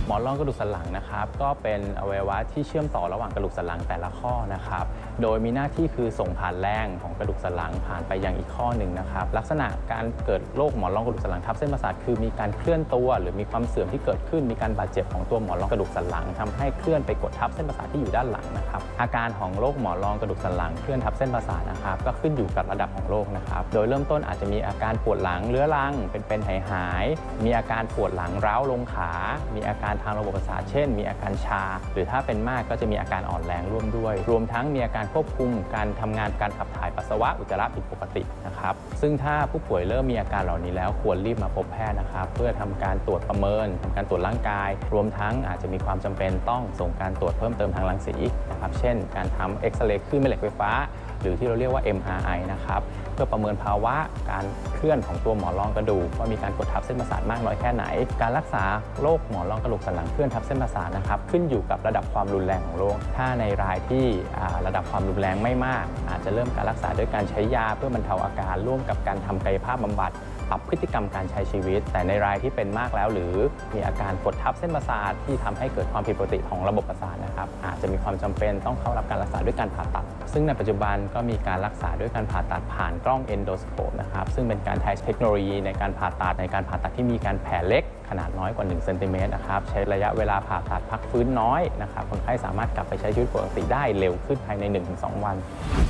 หมอนรองกระดูกสันหลังนะครับก็เป็นอวัยวะที่เชื่อมต่อระหว่างกระดูกสันหลังแต่ละข้อนะครับโดยมีหน้าที่คือส่งผ่านแรงของกระดูกสันหลังผ่านไปยังอีกข้อหนึ่งนะครับลักษณะการเกิดโรคหมอนรองกระดูกสันหลังทับเส้นประสาทคือมีการเคลื่อนตัวหรือมีความเสื่อมที่เกิดขึ้นมีการบาดเจ็บของตัวหมอนรองกระดูกสันหลังทำให้เคลื่อนไปกดทับเส้นประสาทที่อยู่ด้านหลังนะครับอาการของโรคหมอนรองกระดูกสันหลังเคลื่อนทับเส้นประสาทนะครับก็ขึ้นอยู่กับระดับของโรคนะครับโดยเริ่มต้นอาจจะมีอาการปวดหลังเรื้อรังเป็นหายมีอาการปวดหลังร้าวลงขามีอาการทางระบบประสาทเช่นมีอาการชาหรือถ้าเป็นมากก็จะมีอาการอ่อนแรงร่วมด้วยรวมทั้งมีอาการควบคุมการทำงานการขับถ่ายปัสสาวะอุจจาระผิดปกตินะครับซึ่งถ้าผู้ป่วยเริ่มมีอาการเหล่านี้แล้วควรรีบมาพบแพทย์นะครับเพื่อทำการตรวจประเมินทำการตรวจร่างกายรวมทั้งอาจจะมีความจำเป็นต้องส่งการตรวจเพิ่มเติมทางรังสีนะครับเช่นการทำเอ็กซเรย์คลื่นแม่เหล็กไฟฟ้าหรือที่เราเรียกว่า MRI นะครับเพื่อประเมินภาวะการเคลื่อนของตัวหมอนรองกระดูกว่ามีการกดทับเส้นประสาทมากน้อยแค่ไหนการรักษาโรคหมอนรองกระดูกสันหลังเคลื่อนทับเส้นประสาทนะครับขึ้นอยู่กับระดับความรุนแรงของโรคถ้าในรายที่ระดับความรุนแรงไม่มากอาจจะเริ่มการรักษาด้วยการใช้ยาเพื่อบรรเทาอาการร่วมกับการทำกายภาพบำบัดปรับพฤติกรรมการใช้ชีวิตแต่ในรายที่เป็นมากแล้วหรือมีอาการกดทับเส้นประสาทที่ทำให้เกิดความผิดปกติของระบบประสาทนะครับอาจจะมีความจำเป็นต้องเข้ารับการรักษาด้วยการผ่าตัดซึ่งในปัจจุบันก็มีการรักษาด้วยการผ่าตัดผ่านกล้องเอนโดสโคปนะครับซึ่งเป็นการใช้เทคโนโลยีในการผ่าตัดที่มีการแผลเล็กขนาดน้อยกว่า1 เซนติเมตรนะครับใช้ระยะเวลาผ่าตัดพักฟื้นน้อยนะครับคนไข้สามารถกลับไปใช้ชีวิตปกติได้เร็วขึ้นภายใน 1-2 วัน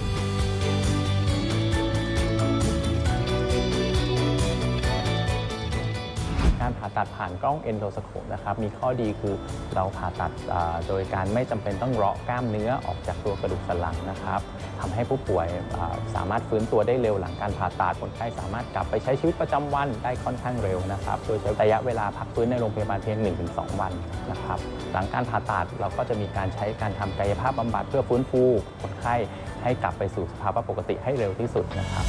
การผ่าตัดผ่านกล้องเอนโดสโคปนะครับมีข้อดีคือเราผ่าตัดโดยการไม่จำเป็นต้องเลาะกล้ามเนื้อออกจากตัวกระดูกสันหลังนะครับทำให้ผู้ป่วยสามารถฟื้นตัวได้เร็วหลังการผ่าตัดคนไข้สามารถกลับไปใช้ชีวิตประจำวันได้ค่อนข้างเร็วนะครับโดยใช้ระยะเวลาพักฟื้นในโรงพยาบาลเพียง 1-2 วันนะครับหลังการผ่าตัดเราก็จะมีการใช้การทำกายภาพบำบัดเพื่อฟื้นฟูคนไข้ให้กลับไปสู่สภาวะปกติให้เร็วที่สุดนะครับ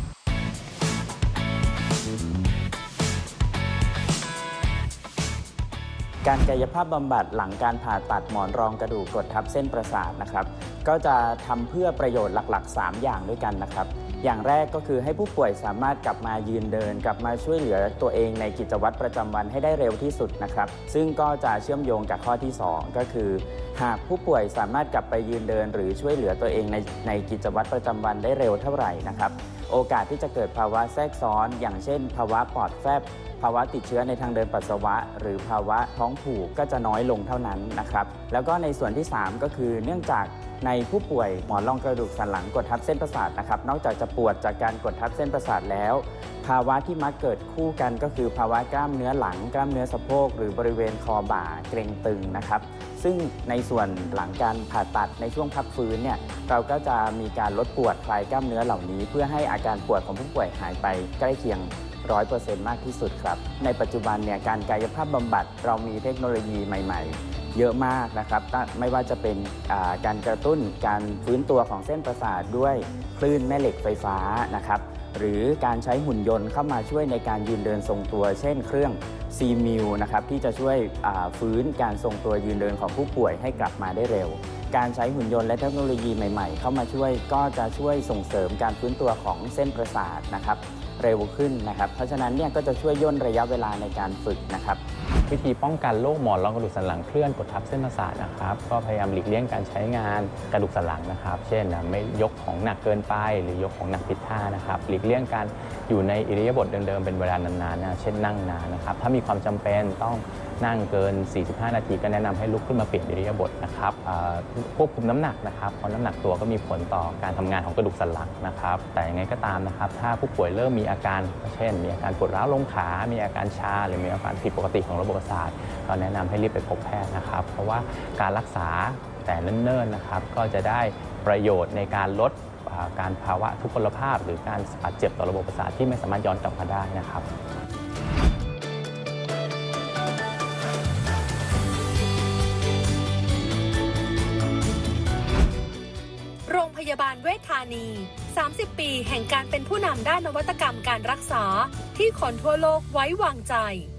การกายภาพบำบัดหลังการผ่าตัดหมอนรองกระดูกกดทับเส้นประสาทนะครับก็จะทำเพื่อประโยชน์หลักๆ3อย่างด้วยกันนะครับอย่างแรกก็คือให้ผู้ป่วยสามารถกลับมายืนเดินกลับมาช่วยเหลือตัวเองในกิจวัตรประจำวันให้ได้เร็วที่สุดนะครับซึ่งก็จะเชื่อมโยงกับข้อที่2ก็คือหากผู้ป่วยสามารถกลับไปยืนเดินหรือช่วยเหลือตัวเองในกิจวัตรประจำวันได้เร็วเท่าไหร่นะครับโอกาสที่จะเกิดภาวะแทรกซ้อนอย่างเช่นภาวะปอดแฟบภาวะติดเชื้อในทางเดินปัสสาวะหรือภาวะท้องผูกก็จะน้อยลงเท่านั้นนะครับแล้วก็ในส่วนที่3ก็คือเนื่องจากในผู้ป่วยหมอนรองกระดูกสันหลังกดทับเส้นประสาทนะครับนอกจากจะปวดจากการกดทับเส้นประสาทแล้วภาวะที่มักเกิดคู่กันก็คือภาวะกล้ามเนื้อหลังกล้ามเนื้อสะโพกหรือบริเวณคอบ่าเกร็งตึงนะครับซึ่งในส่วนหลังการผ่าตัดในช่วงพักฟื้นเนี่ยเราก็จะมีการลดปวดคลายกล้ามเนื้อเหล่านี้เพื่อให้อาการปวดของผู้ป่วยหายไปใกล้เคียง100% มากที่สุดครับในปัจจุบันเนี่ยการกายภาพบำบัดเรามีเทคโนโลยีใหม่ๆเยอะมากนะครับไม่ว่าจะเป็นการกระตุ้นการฟื้นตัวของเส้นประสาทด้วยคลื่นแม่เหล็กไฟฟ้านะครับหรือการใช้หุ่นยนต์เข้ามาช่วยในการยืนเดินทรงตัวเช่นเครื่อง C-Mule นะครับที่จะช่วยฟื้นการทรงตัวยืนเดินของผู้ป่วยให้กลับมาได้เร็วการใช้หุ่นยนต์และเทคโนโลยีใหม่ๆเข้ามาช่วยก็จะช่วยส่งเสริมการฟื้นตัวของเส้นประสาทนะครับเร็วขึ้นนะครับเพราะฉะนั้นเนี่ยก็จะช่วยย่นระยะเวลาในการฝึกนะครับวิธีป้องกันโรคหมอนรองกระดูกสันหลังเคลื่อนกดทับเส้นประสาทนะครับก็พยายามหลีกเลี่ยงการใช้งานกระดูกสันหลังนะครับเช่นไม่ยกของหนักเกินไปหรือยกของหนักผิดท่านะครับหลีกเลี่ยงการอยู่ในอิริยาบถเดิมๆเป็นเวลานานๆนะเช่นนั่งนานนะครับถ้ามีความจำเป็นต้องนั่งเกิน45 นาทีก็แนะนำให้ลุกขึ้นมาเปลี่ยนอิริยาบถนะครับควบคุมน้ำหนักนะครับเพราะน้ำหนักตัวก็มีผลต่อการทำงานของกระดูกสันหลังนะครับแต่ยังไงก็ตามนะครับถ้าผู้ป่วยเริ่มมีอาการเช่นมีอาการปวดร้าวลงขามีอาการชาหรือมีอาการผิดปกติของระบบประสาทก็แนะนำให้รีบไปพบแพทย์นะครับเพราะว่าการรักษาแต่เนิ่นๆนะครับก็จะได้ประโยชน์ในการลดการภาวะทุพพลภาพหรือการบาดเจ็บต่อระบบประสาทที่ไม่สามารถย้อนกลับมาได้นะครับโรงพยาบาลเวชธานี30 ปีแห่งการเป็นผู้นำด้านนวัตกรรมการรักษาที่คนทั่วโลกไว้วางใจ